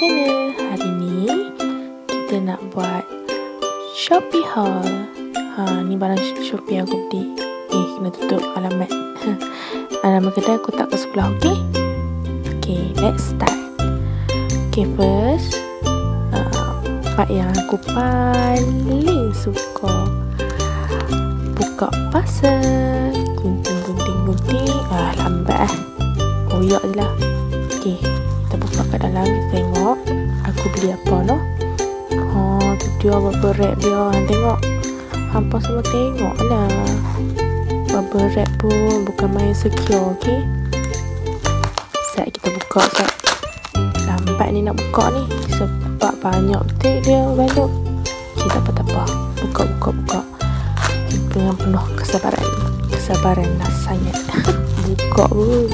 channel. Hari ni kita nak buat Shopee haul. Ni barang Shopee aku beli. Kena tutup alamat. Alamat kedai aku tak ke sebelah, okey? Okay, let's start. Okay, first part yang aku paling suka, buka parcel. Gunting. Lambat koyak je lah. Okay, kita buka kat dalam, kita tengok aku beli apa no. Tu dia bubble wrap dia. Tengok, hampa semua tengok lah. Bubble wrap pun bukan main secure. Okay, set kita buka set. Lambat ni nak buka ni sebab banyak betul dia balik. Okay, tak apa. Buka dengan penuh kesabaran lah sangat. Buka pun.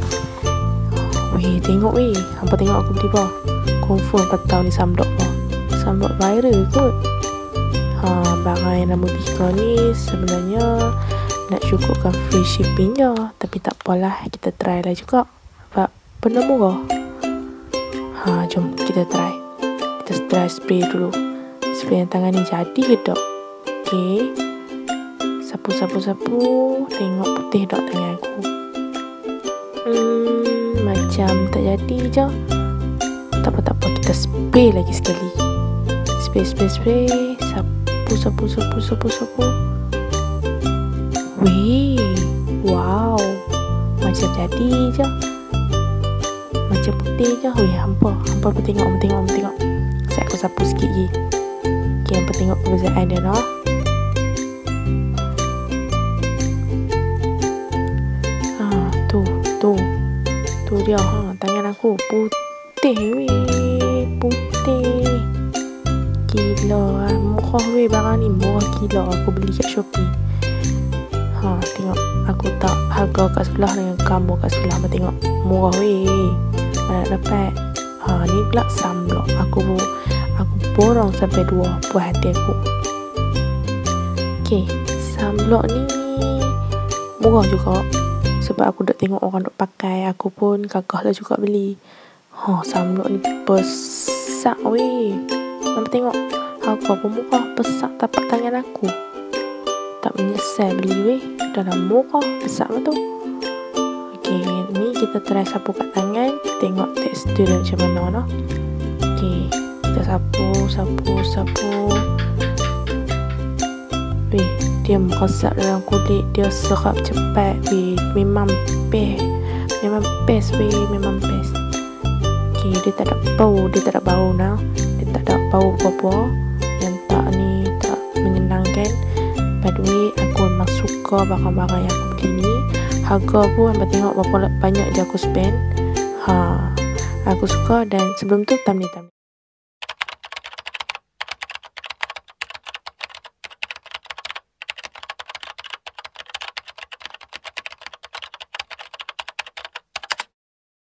Tengok hampa tengok aku beli apa. Confirm apa tahu ni sunblock apa. Sunblock viral kot. Barang yang nama Bika ni sebenarnya nak cukupkan free shipping je, tapi tak apalah, kita try lah juga sebab benda murah. Jom kita try. Kita try spray dulu. Spray yang tangan ni jadi ke tak? Okay, sapu. Tengok putih tak tangan aku. Macam tak jadi je. Tak apa, kita spray lagi sekali. Spray. Sapu. Wow, macam jadi je. Macam putih je. Hampa pun tengok. Saya aku sapu sikit lagi. Okay, hampa tengok perbezaan dia noh. Tu dia. Tangan aku putih gila. Murah barang ni, murah gila. Aku beli kat Shopee. Tengok, aku tak harga kat sebelah dengan kamu kat sebelah. Tengok, murah mana dapat. Ni pula sunblock. Aku borong sampai 2 puas hati aku. Okay, sunblock ni murah juga sebab aku dah tengok orang duk pakai. Aku pun gagah lah juga beli. Sunblock ni besar Nampak tengok, harga pun murah. Besar tapak tangan aku. Tak menyesal beli dalam murah, besar betul. Okay, ni kita try sapu kat tangan. Tengok tekstur dia macam mana no. Okay, kita sapu. Dia meresap dalam kulit. Dia serap cepat. Memang best. Okay, dia tak ada bau. Dia tak ada bau apa-apa yang tak menyenangkan. By the way, aku memang suka barang-barang yang aku beli ni. Harga pun hampa tengok berapa banyak je aku spend. Aku suka. Dan sebelum tu thumbnail